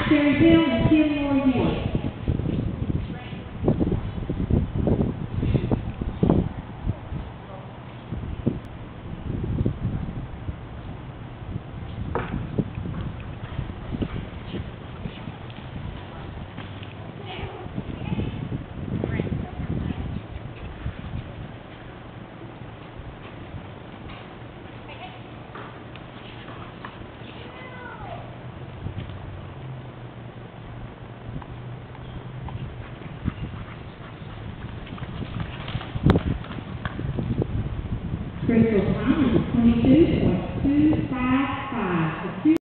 Sherry Hill and Kim Moore Hill. Crystal time is 22.255.